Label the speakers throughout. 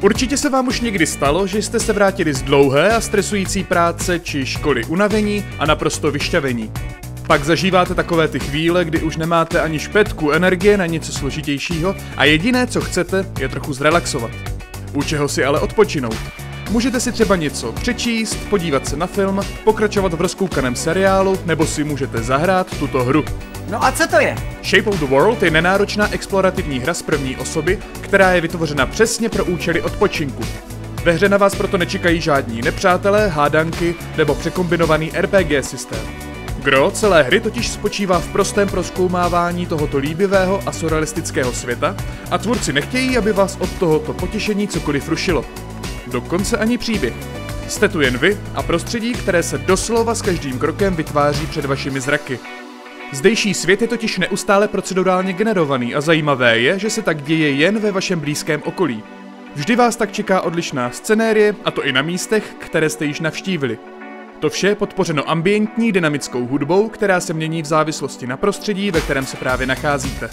Speaker 1: Určitě se vám už někdy stalo, že jste se vrátili z dlouhé a stresující práce či školy unavení a naprosto vyšťavení. Pak zažíváte takové ty chvíle, kdy už nemáte ani špetku energie na něco složitějšího a jediné, co chcete, je trochu zrelaxovat. U čeho si ale odpočinout? Můžete si třeba něco přečíst, podívat se na film, pokračovat v rozkoukaném seriálu, nebo si můžete zahrát tuto hru.
Speaker 2: No a co to je?
Speaker 1: Shape of the World je nenáročná explorativní hra z první osoby, která je vytvořena přesně pro účely odpočinku. Ve hře na vás proto nečekají žádní nepřátelé, hádanky nebo překombinovaný RPG systém. Gro celé hry totiž spočívá v prostém prozkoumávání tohoto líbivého a surrealistického světa a tvůrci nechtějí, aby vás od tohoto potěšení cokoliv rušilo. Dokonce ani příběh. Jste tu jen vy a prostředí, které se doslova s každým krokem vytváří před vašimi zraky. Zdejší svět je totiž neustále procedurálně generovaný a zajímavé je, že se tak děje jen ve vašem blízkém okolí. Vždy vás tak čeká odlišná scenérie, a to i na místech, které jste již navštívili. To vše je podpořeno ambientní dynamickou hudbou, která se mění v závislosti na prostředí, ve kterém se právě nacházíte.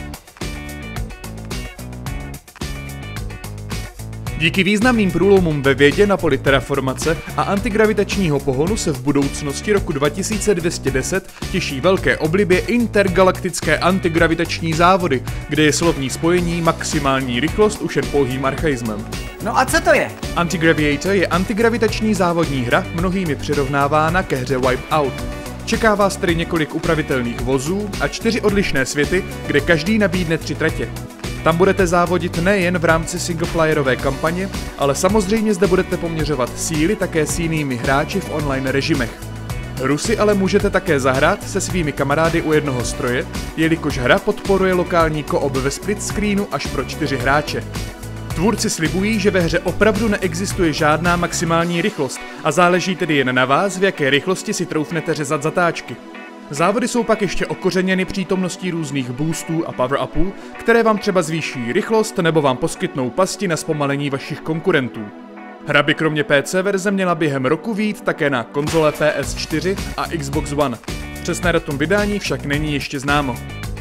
Speaker 1: Díky významným průlomům ve vědě na poli terraformace a antigravitačního pohonu se v budoucnosti roku 2210 těší velké oblibě intergalaktické antigravitační závody, kde je slovní spojení maximální rychlost už jen pouhým archaismem.
Speaker 2: No a co to je?
Speaker 1: Antigraviator je antigravitační závodní hra, mnohými přirovnávána ke hře Wipeout. Čeká vás tedy několik upravitelných vozů a 4 odlišné světy, kde každý nabídne 3 tratě. Tam budete závodit nejen v rámci singleplayerové kampaně, ale samozřejmě zde budete poměřovat síly také s jinými hráči v online režimech. Hru si ale můžete také zahrát se svými kamarády u jednoho stroje, jelikož hra podporuje lokální co-op ve split screenu až pro 4 hráče. Tvůrci slibují, že ve hře opravdu neexistuje žádná maximální rychlost a záleží tedy jen na vás, v jaké rychlosti si troufnete řezat zatáčky. Závody jsou pak ještě okořeněny přítomností různých boostů a power-upů, které vám třeba zvýší rychlost nebo vám poskytnou pasti na zpomalení vašich konkurentů. Hra by kromě PC verze měla během roku vyjít také na konzole PS4 a Xbox One. Přesné datum vydání však není ještě známo.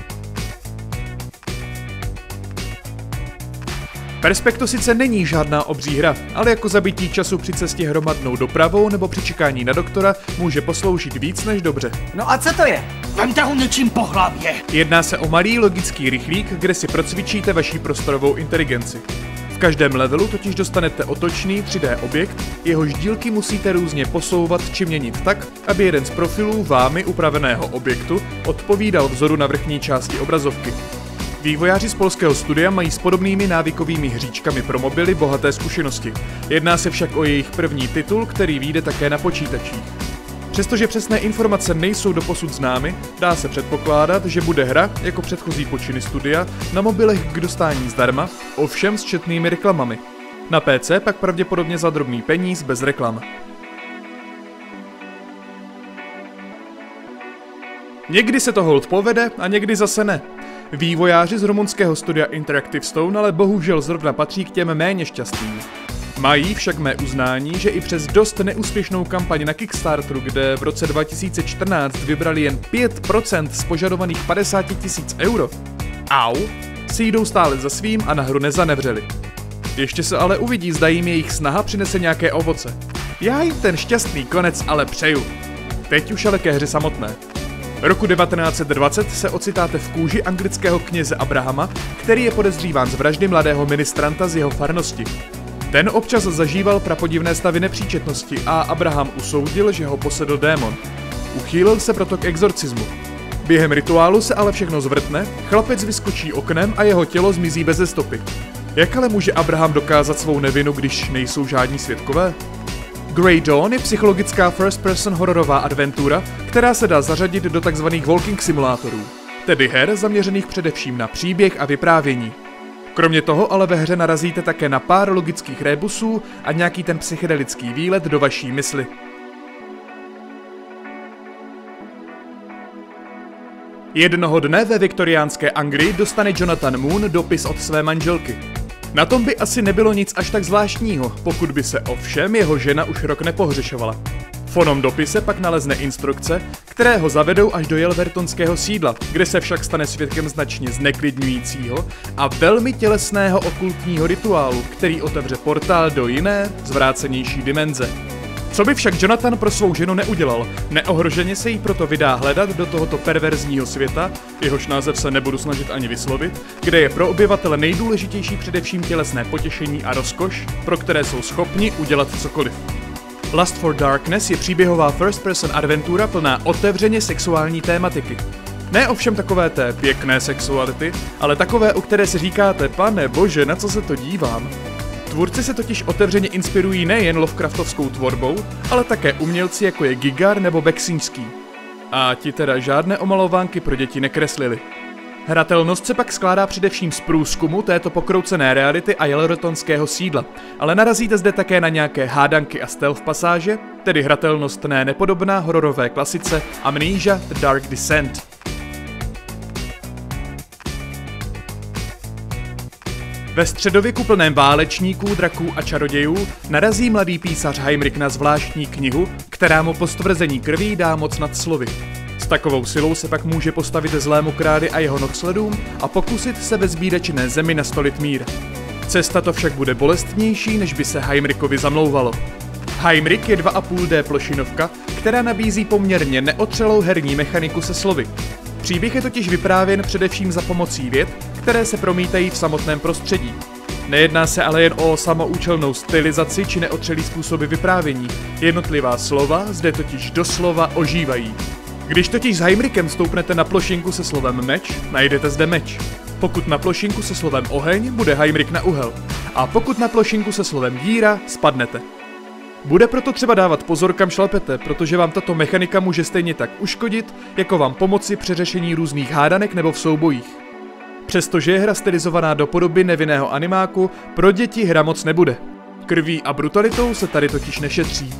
Speaker 1: Perspekto sice není žádná obří hra, ale jako zabití času při cestě hromadnou dopravou nebo při čekání na doktora může posloužit víc než dobře.
Speaker 2: No a co to je?
Speaker 3: Vemte ho něčím po hlavě.
Speaker 1: Jedná se o malý logický rychlík, kde si procvičíte vaši prostorovou inteligenci. V každém levelu totiž dostanete otočný 3D objekt, jehož dílky musíte různě posouvat či měnit tak, aby jeden z profilů vámi upraveného objektu odpovídal vzoru na vrchní části obrazovky. Vývojáři z polského studia mají s podobnými návykovými hříčkami pro mobily bohaté zkušenosti. Jedná se však o jejich první titul, který vyjde také na počítačích. Přestože přesné informace nejsou doposud známy, dá se předpokládat, že bude hra, jako předchozí počiny studia, na mobilech k dostání zdarma, ovšem s četnými reklamami. Na PC pak pravděpodobně za drobný peníz bez reklam. Někdy se to hold povede a někdy zase ne. Vývojáři z rumunského studia Interactive Stone ale bohužel zrovna patří k těm méně šťastným. Mají však mé uznání, že i přes dost neúspěšnou kampaň na Kickstarteru, kde v roce 2014 vybrali jen 5% z požadovaných 50 000 euro, si jdou stále za svým a na hru nezanevřeli. Ještě se ale uvidí, zda jim jejich snaha přinese nějaké ovoce. Já jim ten šťastný konec ale přeju. Teď už ale ke hře samotné. Roku 1920 se ocitáte v kůži anglického kněze Abrahama, který je podezříván z vraždy mladého ministranta z jeho farnosti. Ten občas zažíval prapodivné stavy nepříčetnosti a Abraham usoudil, že ho posedl démon. Uchýlil se proto k exorcismu. Během rituálu se ale všechno zvrtne, chlapec vyskočí oknem a jeho tělo zmizí beze stopy. Jak ale může Abraham dokázat svou nevinu, když nejsou žádní svědkové? Grey Dawn je psychologická first-person hororová adventura, která se dá zařadit do tzv. Walking simulátorů, tedy her zaměřených především na příběh a vyprávění. Kromě toho ale ve hře narazíte také na pár logických rébusů a nějaký ten psychedelický výlet do vaší mysli. Jednoho dne ve viktoriánské Anglii dostane Jonathan Moon dopis od své manželky. Na tom by asi nebylo nic až tak zvláštního, pokud by se ovšem jeho žena už rok nepohřešovala. V onom dopise pak nalezne instrukce, které ho zavedou až do Yelvertonského sídla, kde se však stane svědkem značně zneklidňujícího a velmi tělesného okultního rituálu, který otevře portál do jiné, zvrácenější dimenze. Co by však Jonathan pro svou ženu neudělal, neohroženě se jí proto vydá hledat do tohoto perverzního světa, jehož název se nebudu snažit ani vyslovit, kde je pro obyvatele nejdůležitější především tělesné potěšení a rozkoš, pro které jsou schopni udělat cokoliv. Lust for Darkness je příběhová first-person adventura plná otevřeně sexuální tématiky. Ne ovšem takové té pěkné sexuality, ale takové, o které si říkáte, pane bože, na co se to dívám. Tvůrci se totiž otevřeně inspirují nejen Lovecraftovskou tvorbou, ale také umělci jako je Giger nebo Beksinský. A ti teda žádné omalovánky pro děti nekreslili. Hratelnost se pak skládá především z průzkumu této pokroucené reality a Yelvertonského sídla, ale narazíte zde také na nějaké hádanky a stealth pasáže, tedy hratelnost ne nepodobná hororové klasice Amnesia The Dark Descent. Ve středověku plném válečníků, draků a čarodějů narazí mladý písař Heimrich na zvláštní knihu, která mu po stvrzení krví dá moc nad slovy. S takovou silou se pak může postavit zlému králi a jeho nohsledům a pokusit se ve zbídačné zemi nastolit mír. Cesta to však bude bolestnější, než by se Heimrichovi zamlouvalo. Heimrich je 2,5D plošinovka, která nabízí poměrně neotřelou herní mechaniku se slovy. Příběh je totiž vyprávěn především za pomocí vět, které se promítají v samotném prostředí. Nejedná se ale jen o samoučelnou stylizaci či neotřelý způsoby vyprávění. Jednotlivá slova zde totiž doslova ožívají. Když totiž s Heimrichem stoupnete na plošinku se slovem meč, najdete zde meč. Pokud na plošinku se slovem oheň, bude Heimrich na uhel. A pokud na plošinku se slovem díra, spadnete. Bude proto třeba dávat pozor, kam šlapete, protože vám tato mechanika může stejně tak uškodit, jako vám pomoci při řešení různých hádanek nebo v soubojích. Přestože je hra stylizovaná do podoby nevinného animáku, pro děti hra moc nebude. Krví a brutalitou se tady totiž nešetří.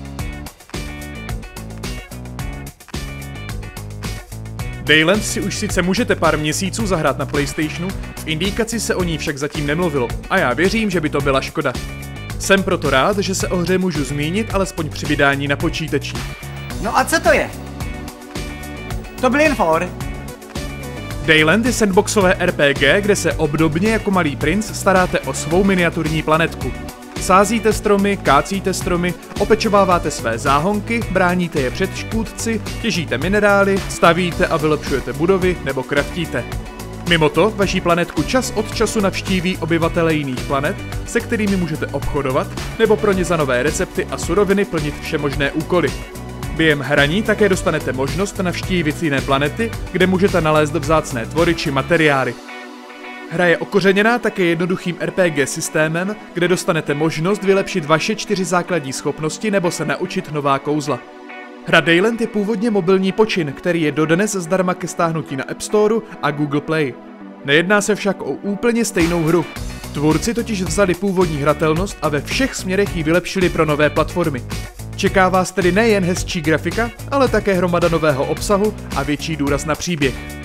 Speaker 1: Dayland si už sice můžete pár měsíců zahrát na PlayStationu, v indikaci se o ní však zatím nemluvilo a já věřím, že by to byla škoda. Jsem proto rád, že se o hře můžu zmínit alespoň při vydání na počítačích.
Speaker 2: No a co to je? To byl jen for.
Speaker 1: Dayland je sandboxové RPG, kde se obdobně jako Malý princ staráte o svou miniaturní planetku. Sázíte stromy, kácíte stromy, opečováváte své záhonky, bráníte je před škůdci, těžíte minerály, stavíte a vylepšujete budovy nebo kraftíte. Mimo to vaší planetku čas od času navštíví obyvatele jiných planet, se kterými můžete obchodovat, nebo pro ně za nové recepty a suroviny plnit všemožné úkoly. Během hraní také dostanete možnost navštívit jiné planety, kde můžete nalézt vzácné tvory či materiály. Hra je okořeněná také jednoduchým RPG systémem, kde dostanete možnost vylepšit vaše 4 základní schopnosti nebo se naučit nová kouzla. Hra Dayland je původně mobilní počin, který je dodnes zdarma ke stáhnutí na App Store a Google Play. Nejedná se však o úplně stejnou hru. Tvůrci totiž vzali původní hratelnost a ve všech směrech ji vylepšili pro nové platformy. Čeká vás tedy nejen hezčí grafika, ale také hromada nového obsahu a větší důraz na příběh.